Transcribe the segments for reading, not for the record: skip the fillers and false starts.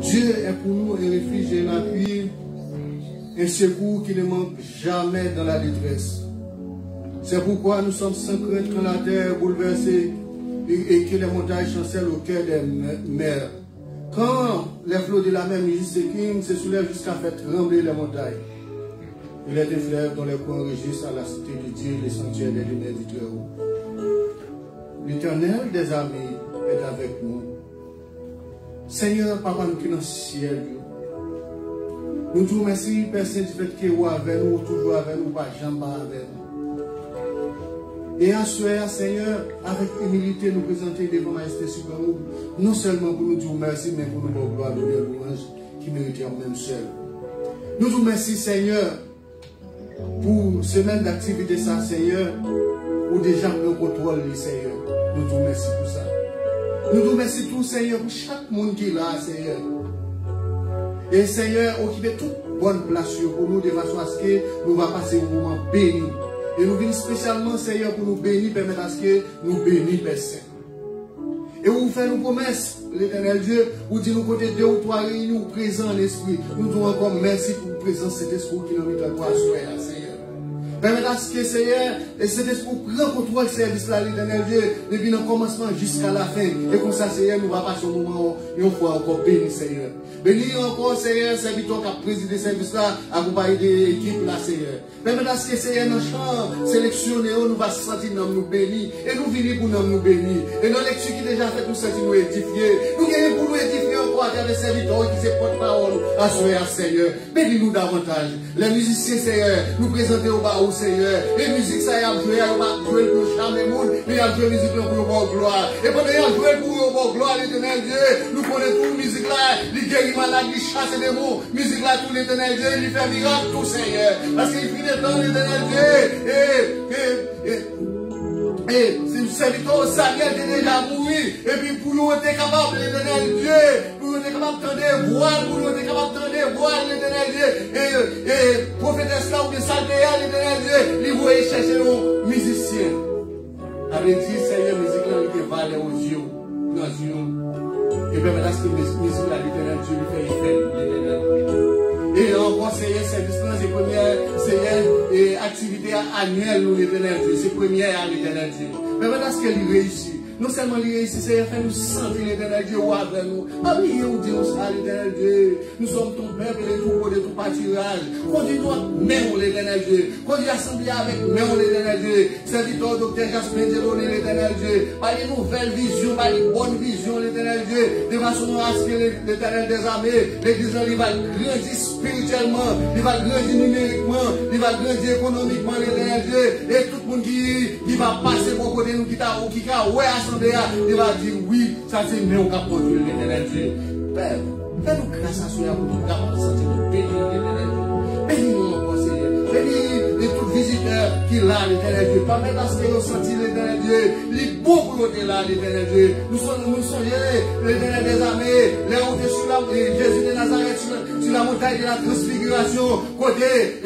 Dieu est pour nous un refuge et un appui, un secours qui ne manque jamais dans la détresse. C'est pourquoi nous sommes sans crainte quand la terre est bouleversée et que les montagnes chancellent au cœur des mers. Quand les flots de la mer Mississippi se soulèvent jusqu'à faire trembler les montagnes. Il est des fleuves dont les coins régissent à la cité de Dieu, les sanctuaires des lumières du Très-Haut. L'Éternel des armées est avec nous. Seigneur, Papa, nous qui sommes dans le ciel, nous te remercions, Père Saint, du fait que vous avec nous, toujours avec nous, pas jamais avec nous. Et à ce soir, Seigneur, avec humilité, nous présenter devant la Majesté suprême, non seulement pour nous dire merci, mais pour nous dire gloire, l'honneur, louange, qui méritent en même seul. Nous te remercions, Seigneur, pour semaine d'activité, ça, Seigneur, où déjà nous contrôlons, Seigneur. Nous te remercions pour ça. Nous te remercions tout, Seigneur, pour chaque monde qui est là, Seigneur. Et Seigneur, occupez toute bonne place pour nous de façon à ce que nous va passer un moment béni. Et nous venons spécialement, Seigneur, pour nous bénir, permettre à ce que nous bénissons, Père Saint. Et vous faites nos promesses, l'Éternel Dieu, vous dites nous côté 2 ou 3 réunis, présents en l'esprit. Nous disons encore merci pour la présence de cet esprit qui nous met à toi, Seigneur. Permettez à ce que, Seigneur, et cet esprit prend contrôle du service là, l'Éternel Dieu, depuis le commencement jusqu'à la fin. Et comme ça, Seigneur, nous va passer au moment où nous fois encore béni, Seigneur. Béni encore, Seigneur, serviteur qui a présidé ce service là, accompagné de l'équipe là, Seigneur. Permettez à ce que, Seigneur, dans le champ sélectionné, nous va se sentir nous bénis. Et nous venons pour nous bénir. Et dans lecture qui déjà fait nous sentir nous édifier. Nous gagnons pour nous édifier encore à travers les serviteurs qui se porte-parole à ce Seigneur. Bénis-nous davantage. Les musiciens, Seigneur, nous présenter au bas, Seigneur. Et musique, ça y a joué, on va jouer pour charmer le monde, mais il y a joué musique pour le gloire. Et pendant qu'il y a joué pour le gloire, l'Éternel Dieu, nous connaissons toute musique là, il guérit malade, il chasse les démons, musique là, tout l'Éternel Dieu, il fait miracle, tout Seigneur. Parce qu'il finit le temps, l'Éternel Dieu, et si le serviteur Samuel est déjà mouru, et puis pour nous être capable, l'Éternel Dieu, pour nous être capable de tendre voile, pour nous être capable de tendre voile, l'Éternel Dieu, et prophétesse là ou bien Salvéa, l'Éternel Dieu, il voulait chercher nos musiciens. Avec dit, Seigneur, musique là, il te valait aux yeux, dans les yeux. Et puis maintenant, ce que musique là, l'Éternel Dieu, il fait l'Éternel. Et encore, Seigneur, service là, c'est première, Seigneur, activité annuelle, nous, l'Éternel Dieu. C'est première à l'Éternel Dieu. Mais maintenant, ce qu'elle réussit, non seulement il réussit, Seigneur, fait nous sentir l'Éternel Dieu ou avec nous. Oubliez ou dire ça, l'Éternel Dieu. Nous sommes ton peuple et tout pour de tout pâturage. Conduis-nous même l'Éternel Dieu. Conduis l'assemblée avec même l'Éternel Dieu. Serviteur, docteur Jasper, donné l'Éternel Dieu. Par une nouvelle vision, par une bonne vision, l'Éternel Dieu. De façon à ce que l'Éternel des armées, l'Église, il va grandir spirituellement, il va grandir numériquement, il va grandir économiquement, l'Éternel Dieu. Et tout le monde qui va passer pour côté nous, qui a ouais, il va dire oui, ça c'est nous qui avons produit l'Éternel Dieu. Père, fais-nous grâce à cela pour nous capables de sentir nous bénir l'Éternel Dieu. Bénis-nous encore, Seigneur. Bénis tout visiteur qui est là, l'Éternel Dieu. Permettez à ce que nous sentions l'Éternel Dieu. Les bons pour nous là, l'Éternel Dieu. Nous sommes l'Éternel des armées. Les routes sur la Jésus de Nazareth, sur la montagne de la transfiguration. Côté,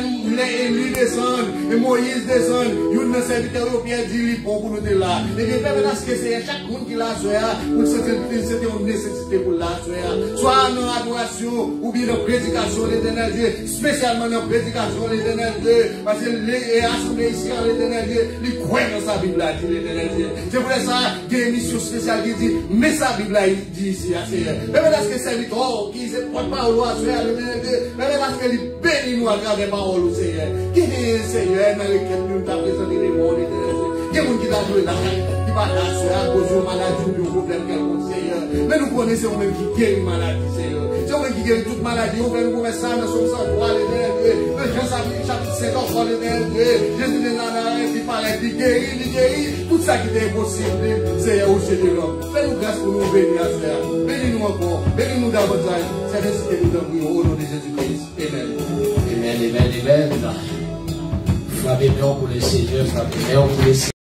et lui descend, et Moïse descend. Il y a un serviteur européen dit pour nous là. Et bien, permettez à ce que c'est chaque monde qui l'a soya, pour sentir une nécessité pour la soya. Soit dans l'adoration, ou bien dans la prédication, l'Éternel Dieu. Spécialement dans la prédication, l'Éternel Dieu. Parce que les assemblées ici, l'Éternel Dieu, ils croient dans sa Bible, dit l'Éternel Dieu. C'est pour ça qu'il y a une émission spéciale qui dit, mais sa Bible, il dit ici, Seigneur. Permettez à ce que c'est lui, qui se porte pas au roi, l'Éternel Dieu. Permettez à ce qu'il bénisse nous à travers la parole, Seigneur. Qui dit, Seigneur, dans lequel nous t'avons présenté les mots, l'Éternel Dieu. Il y a des gens qui ont joué là, qui va à cause de maladie ou de problème quelconque, Seigneur. Mais nous connaissons même qui guérit maladie, Seigneur. C'est eux qui guérit toute maladie. On fait nous commencer ça dans son sang, l'Éternel Dieu. Le Jean chapitre 5, encore l'Éternel Dieu. Jésus de Nazareth, qui paraît, qui guérit. Tout ça qui est impossible, Seigneur, au Dieu de l'homme. Fais-nous grâce pour nous bénir à cela. Bénis-nous encore. Bénis-nous davantage. C'est ainsi que nous donnons au nom de Jésus-Christ. Amen. Amen, amen, amen. Frappez-nous pour le Seigneur, frappez-nous pour le Seigneur.